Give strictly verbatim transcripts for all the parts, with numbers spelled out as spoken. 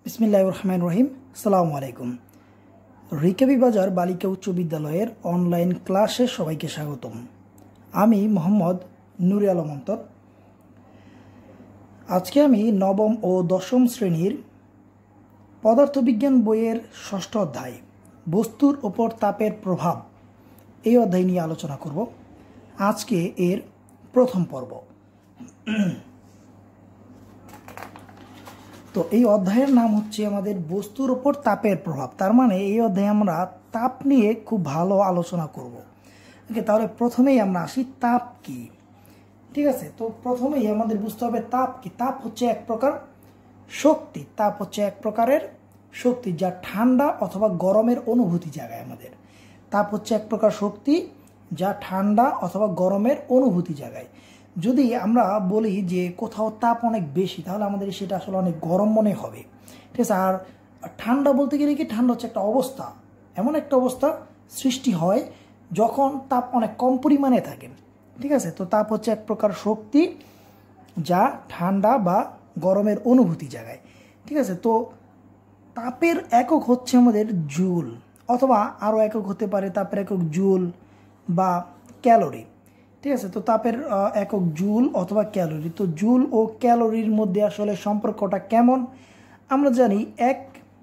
বিসমিল্লাহির রহমানির রহিম। আসসালামু আলাইকুম। রিকাবি বাজার বালিকা উচ্চ বিদ্যালয়ের অনলাইন ক্লাসে সবাইকে স্বাগতম। আমি মোহাম্মদ নূর আ আলম অন্তর। আজকে আমি নবম ও দশম শ্রেণীর পদার্থবিজ্ঞান বইয়ের ষষ্ঠ অধ্যায় বস্তুর ওপর তাপের প্রভাব এই অধ্যায় নিয়ে আলোচনা করব। আজকে এর প্রথম পর্ব। তো এই অধ্যায়ের নাম হচ্ছে আমাদের বস্তুর ওপর তাপের প্রভাব। তার মানে এই অধ্যায়ে আমরা তাপ নিয়ে খুব ভালো আলোচনা করব। ওকে, তাহলে প্রথমেই আমরা আসি তাপ কি। ঠিক আছে, তো প্রথমেই আমাদের বুঝতে হবে তাপ কি। তাপ হচ্ছে এক প্রকার শক্তি। তাপ হচ্ছে এক প্রকারের শক্তি যা ঠান্ডা অথবা গরমের অনুভূতি জাগায় আমাদের। তাপ হচ্ছে এক প্রকার শক্তি যা ঠান্ডা অথবা গরমের অনুভূতি জাগায়। যদি আমরা বলি যে কোথাও তাপ অনেক বেশি, তাহলে আমাদের সেটা আসলে অনেক গরম মনে হবে। ঠিক আছে, আর ঠান্ডা বলতে গেলে কি, ঠান্ডা হচ্ছে একটা অবস্থা, এমন একটা অবস্থা সৃষ্টি হয় যখন তাপ অনেক কম পরিমাণে থাকে। ঠিক আছে, তো তাপ হচ্ছে এক প্রকার শক্তি যা ঠান্ডা বা গরমের অনুভূতি জাগায়। ঠিক আছে, তো তাপের একক হচ্ছে আমাদের জুল, অথবা আরও একক হতে পারে তাপের একক জুল বা ক্যালোরি। ঠিক আছে, তো তাপের একক জুল অথবা ক্যালোরি। তো জুল ও ক্যালোরির মধ্যে আসলে সম্পর্কটা কেমন আমরা জানি। এক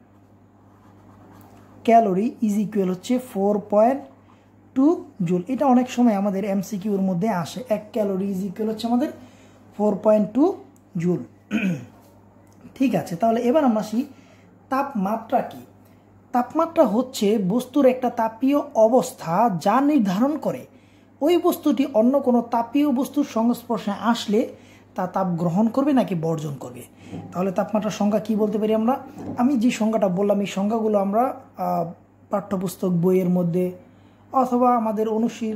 ক্যালোরি ইজ ইকুয়াল হচ্ছে ফোর পয়েন্ট টু জুল। এটা অনেক সময় আমাদের এমসিকিউর মধ্যে আসে। এক ক্যালোরি ইজ ইকুয়াল হচ্ছে আমাদের ফোর পয়েন্ট টু জুল। ঠিক আছে, তাহলে এবার আমরা আসি তাপমাত্রা কি। তাপমাত্রা হচ্ছে বস্তুর একটা তাপীয় অবস্থা যা নির্ধারণ করে ওই বস্তুটি অন্য কোনো তাপীয় বস্তুর সংস্পর্শে আসলে তা তাপ গ্রহণ করবে নাকি বর্জন করবে। তাহলে তাপমাত্রার সংজ্ঞা কি বলতে পারি আমরা। আমি যে সংজ্ঞাটা বললাম এই সংজ্ঞাগুলো আমরা পাঠ্যপুস্তক বইয়ের মধ্যে অথবা আমাদের অনুশীল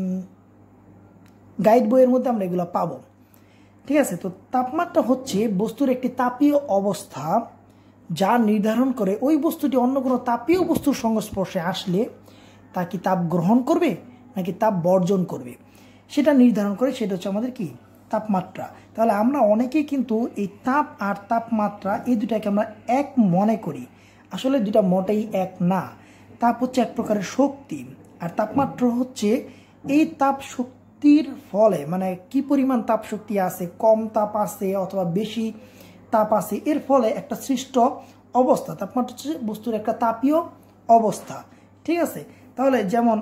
গাইড বইয়ের মধ্যে আমরা এগুলো পাবো। ঠিক আছে, তো তাপমাত্রা হচ্ছে বস্তুর একটি তাপীয় অবস্থা যা নির্ধারণ করে ওই বস্তুটি অন্য কোনো তাপীয় বস্তুর সংস্পর্শে আসলে তা কি তাপ গ্রহণ করবে নাকি তাপ বর্জন করবে, সেটা নির্ধারণ করে। সেটা হচ্ছে আমাদের কি তাপমাত্রা। তাহলে আমরা অনেকেই কিন্তু এই তাপ আর তাপমাত্রা এই দুটাকে আমরা এক মনে করি। আসলে দুটা মোটেই এক না। তাপ হচ্ছে এক প্রকারের শক্তি আর তাপমাত্রা হচ্ছে এই তাপ শক্তির ফলে, মানে কি পরিমাণ তাপ শক্তি আছে, কম তাপ আছে অথবা বেশি তাপ আছে, এর ফলে একটা সৃষ্ট অবস্থা। তাপমাত্রা হচ্ছে বস্তুর একটা তাপীয় অবস্থা। ঠিক আছে, তাহলে যেমন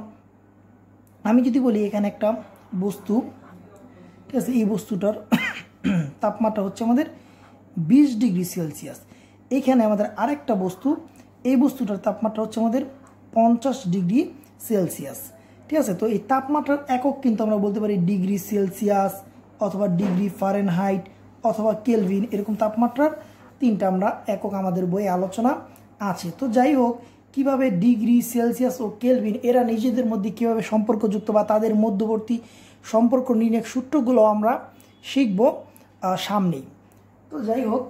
আমি যদি বলি এখানে একটা বস্তু, ঠিক আছে, এই বস্তুটার তাপমাত্রা হচ্ছে আমাদের বিশ ডিগ্রি সেলসিয়াস। এখানে আমাদের আরেকটা বস্তু, এই বস্তুটার তাপমাত্রা হচ্ছে আমাদের পঞ্চাশ ডিগ্রি সেলসিয়াস। ঠিক আছে, তো এই তাপমাত্রার একক কিন্তু আমরা বলতে পারি ডিগ্রি সেলসিয়াস অথবা ডিগ্রি ফারেনহাইট অথবা কেলভিন। এরকম তাপমাত্রার তিনটা আমরা একক আমাদের বইয়ে আলোচনা আছে। তো যাই হোক, কিভাবে ডিগ্রি সেলসিয়াস ও কেলভিন এরা নিজেদের মধ্যে কিভাবে সম্পর্কযুক্ত বা তাদের মধ্যবর্তী সম্পর্ক নির্ণয়ের সূত্রগুলো আমরা শিখব সামনেই। তো যাই হোক,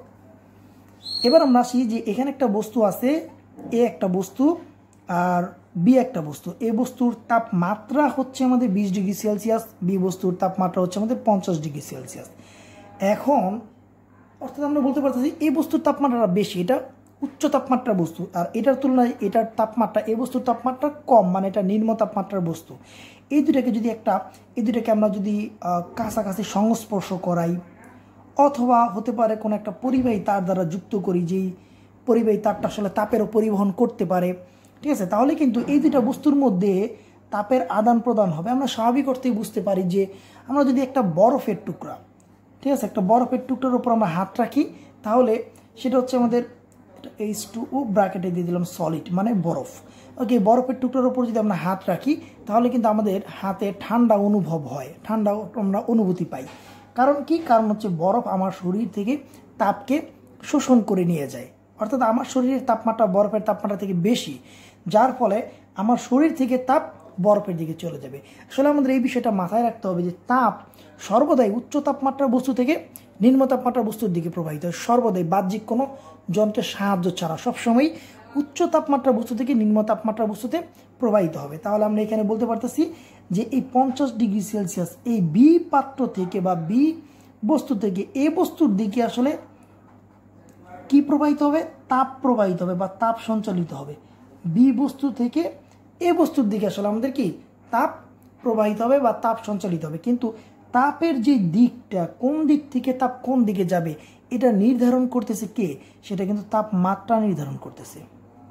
এবার আমরা আসি যে এখানে একটা বস্তু আছে, এ একটা বস্তু আর বি একটা বস্তু। এ বস্তুর তাপমাত্রা হচ্ছে আমাদের বিশ ডিগ্রি সেলসিয়াস, বি বস্তুর তাপমাত্রা হচ্ছে আমাদের পঞ্চাশ ডিগ্রি সেলসিয়াস। এখন অর্থাৎ আমরা বলতে পারতেছি এই বস্তুর তাপমাত্রাটা বেশি, এটা উচ্চ তাপমাত্রার বস্তু, আর এটার তুলনায় এটার তাপমাত্রা, এই বস্তুর তাপমাত্রা কম, মানে এটা নিম্ন তাপমাত্রার বস্তু। এই দুটাকে যদি একটা এই দুটাকে আমরা যদি কাছাকাছি সংস্পর্শ করাই অথবা হতে পারে কোনো একটা পরিবাহী তার দ্বারা যুক্ত করি, যেই পরিবাহী তারটা আসলে তাপেরও পরিবহন করতে পারে। ঠিক আছে, তাহলে কিন্তু এই দুটা বস্তুর মধ্যে তাপের আদান প্রদান হবে। আমরা স্বাভাবিক অর্থেই বুঝতে পারি যে আমরা যদি একটা বরফের টুকরা, ঠিক আছে, একটা বরফের টুকরার উপর আমরা হাত রাখি, তাহলে সেটা হচ্ছে আমাদের এইচ টু ও ব্র্যাকেটে দিয়ে দিলাম সলিড, মানে বরফ। ওকে, বরফের টুকরার উপর যদি আমরা হাত রাখি তাহলে কিন্তু আমাদের হাতে ঠান্ডা অনুভব হয়, ঠান্ডা আমরা অনুভূতি পাই। কারণ কি, কারণ হচ্ছে বরফ আমার শরীর থেকে তাপকে শোষণ করে নিয়ে যায়। অর্থাৎ আমার শরীরের তাপমাত্রা বরফের তাপমাত্রা থেকে বেশি, যার ফলে আমার শরীর থেকে তাপ বরফের দিকে চলে যাবে। আসলে আমাদের এই বিষয়টা মাথায় রাখতে হবে যে তাপ সর্বদাই উচ্চ তাপমাত্রার বস্তু থেকে নিম্ন তাপমাত্রার বস্তুর দিকে প্রবাহিত হয়, সর্বদাই বাহ্যিক কোনো যন্ত্রের সাহায্য ছাড়া সবসময় উচ্চ তাপমাত্রার বস্তু থেকে নিম্ন তাপমাত্রার বস্তুতে প্রবাহিত হবে। তাহলে আমরা এখানে বলতে পারতেছি যে এই পঞ্চাশ ডিগ্রি সেলসিয়াস এই বি পাত্র থেকে বা বি বস্তু থেকে এ বস্তুর দিকে আসলে কি প্রবাহিত হবে? তাপ প্রবাহিত হবে বা তাপ সঞ্চালিত হবে। বি বস্তু থেকে এ বস্তুর দিকে আসলে আমাদের কি তাপ প্রবাহিত হবে বা তাপ সঞ্চালিত হবে। কিন্তু তাপের যে দিকটা, কোন দিক থেকে তাপ কোন দিকে যাবে, এটা নির্ধারণ করতেছে কে? সেটা কিন্তু তাপমাত্রা নির্ধারণ করতেছে।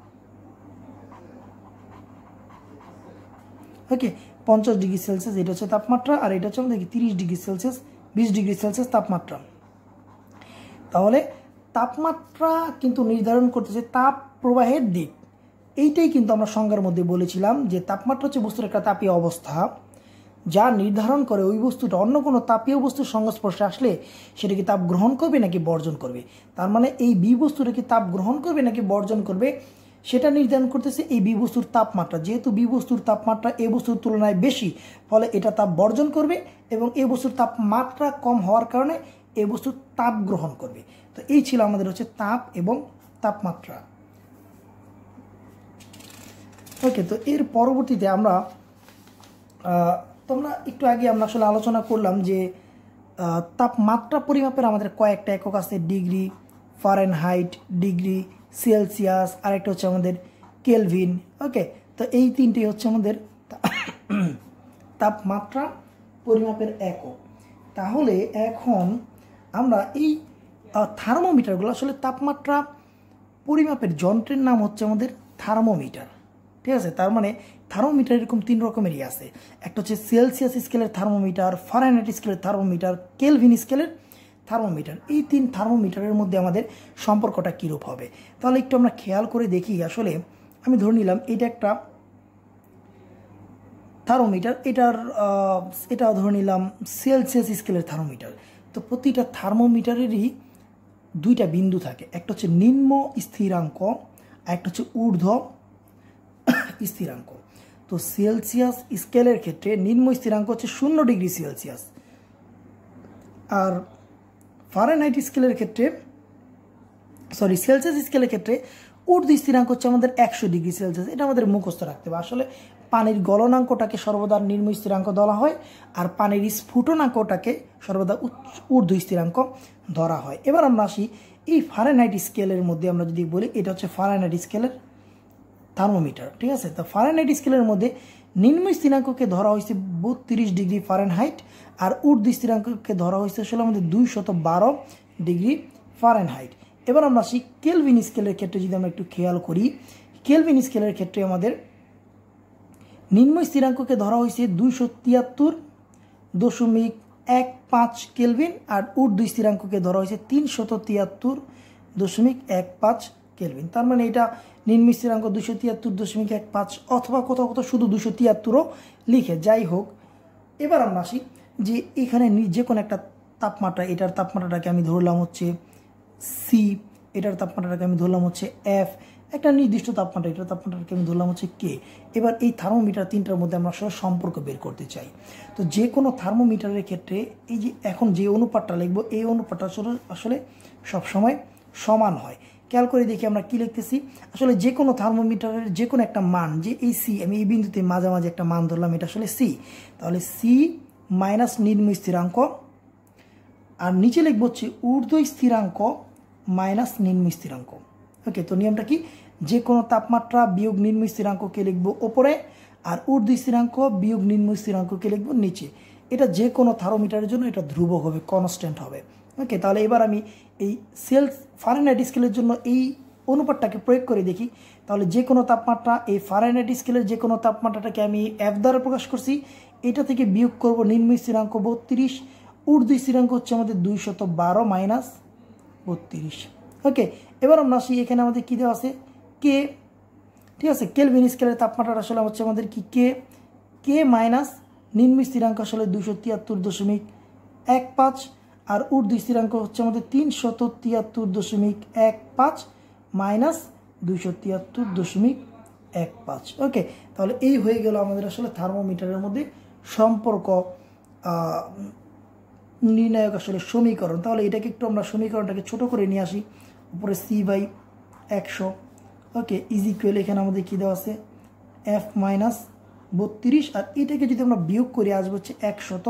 ওকে, পঞ্চাশ ডিগ্রি সেলসিয়াস এটা হচ্ছে তাপমাত্রা, আর এটা হচ্ছে আমাদের তিরিশ ডিগ্রি সেলসিয়াস, বিশ ডিগ্রি সেলসিয়াস তাপমাত্রা। তাহলে তাপমাত্রা কিন্তু নির্ধারণ করতেছে তাপ প্রবাহের দিক। এইটাই কিন্তু আমরা সংজ্ঞার মধ্যে বলেছিলাম যে তাপমাত্রা হচ্ছে বস্তুর একটা তাপীয় অবস্থা যা নির্ধারণ করে ওই বস্তুটা অন্য কোনো তাপীয় বস্তুর সংস্পর্শে আসলে সেটা কি তাপ গ্রহণ করবে নাকি বর্জন করবে। তার মানে এই বি বস্তুটা কি তাপ গ্রহণ করবে নাকি বর্জন করবে সেটা নির্ধারণ করতেছে এই বি বস্তুর তাপমাত্রা। যেহেতু বি বস্তুর তাপমাত্রা এ বস্তুর তুলনায় বেশি, ফলে এটা তাপ বর্জন করবে, এবং এ বস্তুর তাপমাত্রা কম হওয়ার কারণে এ বস্তুর তাপ গ্রহণ করবে। তো এই ছিল আমাদের হচ্ছে তাপ এবং তাপমাত্রা। ওকে, তো এর পরবর্তীতে আমরা তোমরা একটু আগে আমরা আসলে আলোচনা করলাম যে তাপমাত্রা পরিমাপের আমাদের কয়েকটা একক আছে, ডিগ্রি, ফারেনহাইট, ডিগ্রি সেলসিয়াস, আরেকটা হচ্ছে আমাদের কেলভিন। ওকে, তো এই তিনটি হচ্ছে আমাদের তাপমাত্রা পরিমাপের একক। তাহলে এখন আমরা এই থার্মোমিটারগুলো আসলে তাপমাত্রা পরিমাপের যন্ত্রের নাম হচ্ছে আমাদের থার্মোমিটার। ঠিক আছে, তার মানে থার্মোমিটার এরকম তিন রকমেরই আছে। একটা হচ্ছে সেলসিয়াস স্কেলের থার্মোমিটার, ফারেনহাইট স্কেলের থার্মোমিটার, কেলভিন স্কেলের থার্মোমিটার। এই তিন থার্মোমিটারের মধ্যে আমাদের সম্পর্কটা কীরূপ হবে তাহলে একটু আমরা খেয়াল করে দেখি। আসলে আমি ধরে নিলাম এটা একটা থার্মোমিটার, এটার এটা ধরে নিলাম সেলসিয়াস স্কেলের থার্মোমিটার। তো প্রতিটা থার্মোমিটারেরই দুইটা বিন্দু থাকে, একটা হচ্ছে নিম্ন স্থিরাঙ্ক আর একটা হচ্ছে ঊর্ধ্ব স্থিরাঙ্ক। তো সেলসিয়াস স্কেলের ক্ষেত্রে নিম্ন স্থিরাঙ্ক হচ্ছে শূন্য ডিগ্রি সেলসিয়াস, আর ফারেনহাইট স্কেলের ক্ষেত্রে সরি সেলসিয়াস স্কেলের ক্ষেত্রে ঊর্ধ্ব স্থিরাঙ্ক হচ্ছে আমাদের একশো ডিগ্রি সেলসিয়াস। এটা আমাদের মুখস্থ রাখতে হবে। আসলে পানির গলনাঙ্কটাকে সর্বদা নিম্ন স্থিরাঙ্ক ধরা হয়, আর পানির স্ফুটনাঙ্কটাকে সর্বদা ঊর্ধ্ব স্থিরাঙ্ক ধরা হয়। এবার আমরা আসি এই ফারেনহাইট স্কেলের মধ্যে। আমরা যদি বলি এটা হচ্ছে ফারেনহাইট স্কেলের থার্মোমিটার। ঠিক আছে, তো ফারেনহাইট স্কেলের মধ্যে নিম্ন স্থিরাঙ্ককে ধরা হয়েছে বত্রিশ ডিগ্রি ফারেনহাইট, আর ঊর্ধ্ব স্থিরাঙ্ককে ধরা হয়েছে আসলে আমাদের দুইশত বারো ডিগ্রি ফারেনহাইট। এবার আমরা আসি কেলভিন স্কেলের ক্ষেত্রে। যদি আমরা একটু খেয়াল করি, কেলভিন স্কেলের ক্ষেত্রে আমাদের নিম্ন স্থিরাঙ্ককে ধরা হয়েছে দুইশো তিয়াত্তর দশমিক এক পাঁচ কেলভিন, আর ঊর্ধ্ব স্থিরাঙ্ককে ধরা হয়েছে তিনশত তিয়াত্তর দশমিক এক পাঁচ কেলভিন। তার মানে এটা নিম্ন স্থিরাঙ্ক দুশো তিয়াত্তর দশমিক এক পাঁচ, অথবা কোথাও কোথাও শুধু দুশো তিয়াত্তরও লিখে। যাই হোক, এবার আমরা আসি যে এখানে যে কোনো একটা তাপমাত্রা, এটার তাপমাত্রাটাকে আমি ধরলাম হচ্ছে সি, এটার তাপমাত্রাটাকে আমি ধরলাম হচ্ছে এফ, একটা নির্দিষ্ট তাপমাত্রা, এটার তাপমাত্রাটাকে আমি ধরলাম হচ্ছে কে। এবার এই থার্মোমিটার তিনটার মধ্যে আমরা আসলে সম্পর্ক বের করতে চাই। তো যে কোনো থার্মোমিটারের ক্ষেত্রে এই যে এখন যে অনুপাতটা লিখবো, এই অনুপাতটা আসলে আসলে সবসময় সমান হয়। খেয়াল করে দেখি আমরা কি লিখতেছি। আসলে যে কোনো থার্মোমিটারের যে কোনো একটা মান, যে এই সি, আমি এই বিন্দুতে মাঝামাঝি একটা মান ধরলাম, এটা আসলে সি। তাহলে সি মাইনাস নিম্ন স্থিরাঙ্ক, আর নিচে লিখবো হচ্ছে ঊর্ধ্ব স্থিরাঙ্ক মাইনাস নিম্ন স্থিরাঙ্ক। ওকে, তো নিয়মটা কি? যে কোনো তাপমাত্রা বিয়োগ নিম্ন স্থিরাঙ্ককে লিখবো ওপরে, আর ঊর্ধ্ব স্থিরাঙ্ক বিয়োগ নিম্ন স্থিরাঙ্ককে লিখবো নিচে। এটা যে কোনো থার্মোমিটারের জন্য এটা ধ্রুবক হবে, কনস্ট্যান্ট হবে। ওকে, তাহলে এবার আমি এই সেলস ফারেনহাইট স্কেলের জন্য এই অনুপাতটাকে প্রয়োগ করে দেখি। তাহলে যে কোনো তাপমাত্রা, এই ফারেনহাইট স্কেলের যে কোনো তাপমাত্রাটাকে আমি এফ দ্বারা প্রকাশ করছি, এটা থেকে বিয়োগ করব নিম্ন স্থিরাঙ্ক বত্রিশ, ঊর্ধ্ব স্থিরাঙ্ক হচ্ছে আমাদের দুইশত বারো মাইনাস বত্রিশ। ওকে, এবার আমরা আসি, এখানে আমাদের কী দেওয়া আছে? কে। ঠিক আছে, কেলভিন স্কেলের তাপমাত্রাটা আসলে হচ্ছে আমাদের কি কে, কে মাইনাস নিম্ন স্থিরাঙ্ক আসলে দুশো তিয়াত্তর দশমিক এক পাঁচ, আর ঊর্ধ্ব স্থিরাঙ্ক হচ্ছে আমাদের তিনশত তিয়াত্তর দশমিক এক পাঁচ মাইনাস দুইশো তিয়াত্তর দশমিক এক পাঁচ। ওকে, তাহলে এই হয়ে গেল আমাদের আসলে থার্মোমিটারের মধ্যে সম্পর্ক নির্ণায়ক আসলে সমীকরণ। তাহলে এটাকে একটু আমরা সমীকরণটাকে ছোট করে নিয়ে আসি। উপরে সি বাই একশো, ওকে, ইজ ইকুয়াল, এখানে আমাদের কী দেওয়া আছে? এফ মাইনাস বত্রিশ, আর এটাকে যদি আমরা বিয়োগ করে আসবো হচ্ছে একশত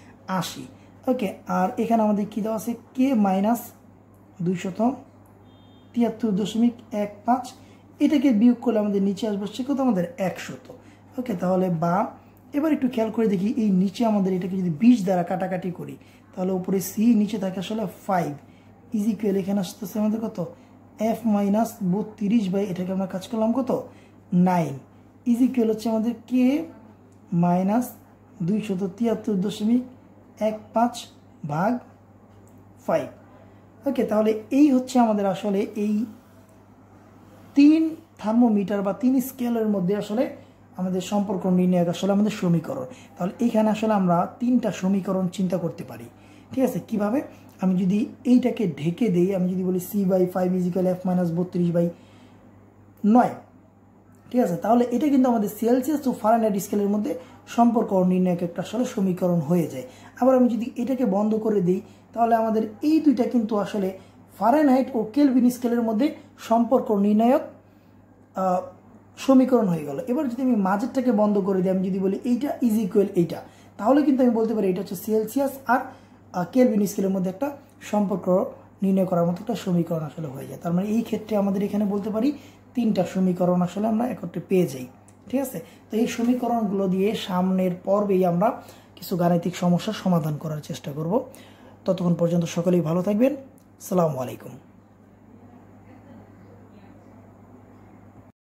আশি। ওকে, আর এখানে আমাদের কী দেওয়া আছে? কে মাইনাস দুইশত তিয়াত্তর দশমিক এক পাঁচ, এটাকে বিয়োগ করলে আমাদের নিচে আসবে হচ্ছে কত আমাদের একশত। ওকে, তাহলে বা এবার একটু খেয়াল করে দেখি এই নিচে আমাদের এটাকে যদি বিশ দ্বারা কাটাকাটি করি তাহলে উপরে সি, নিচে থাকে আসলে ফাইভ ইজ ইকুয়াল, এখানে আসতেছে আমাদের কত এফ মাইনাস বত্রিশ বাই এটাকে আমরা কাজ করলাম কত নাইন ইজ ইকুয়াল হচ্ছে আমাদের কে মাইনাস দুইশত তিয়াত্তর দশমিক এক পাঁচ ভাগ ফাইভ। ওকে, তাহলে এই হচ্ছে আমাদের আসলে এই তিন থার্মোমিটার বা তিন স্কেলের মধ্যে আসলে আমাদের সম্পর্ক নির্ণয় আসলে আমাদের সমীকরণ। তাহলে এইখানে আসলে আমরা তিনটা সমীকরণ চিন্তা করতে পারি। ঠিক আছে, কিভাবে? আমি যদি এইটাকে ঢেকে দিই, আমি যদি বলি C by five is equal F minus বত্রিশ বাই নয়, ঠিক আছে, তাহলে এটা কিন্তু আমাদের সেলসিয়াস ও ফারেনহাইট স্কেলের মধ্যে সম্পর্ক নির্ণয়ক একটা আসলে সমীকরণ হয়ে যায়। আবার আমি যদি এটাকে বন্ধ করে দিই তাহলে আমাদের এই দুইটা কিন্তু আসলে ফারেনহাইট ও কেলভিন স্কেলের মধ্যে সম্পর্ক নির্ণায়ক সমীকরণ হয়ে গেল। এবার যদি আমি মাঝেরটাকে বন্ধ করে দিই, আমি যদি বলি এইটা ইজ ইকুয়াল এইটা, তাহলে কিন্তু আমি বলতে পারি এটা হচ্ছে সেলসিয়াস আর কেলভিন স্কেলের মধ্যে একটা সম্পর্ক নির্ণয় করার মতো একটা সমীকরণ আসলে হয়ে যায়। তার মানে এই ক্ষেত্রে আমাদের এখানে বলতে পারি তিনটা সমীকরণ আসলে আমরা একত্রে পেয়ে যাই। ঠিক আছে, তো এই সমীকরণগুলো দিয়ে সামনের পর্বেই আমরা কিছু গাণিতিক সমস্যার সমাধান করার চেষ্টা করব। ততক্ষণ পর্যন্ত সকলেই ভালো থাকবেন। আসসালামু আলাইকুম।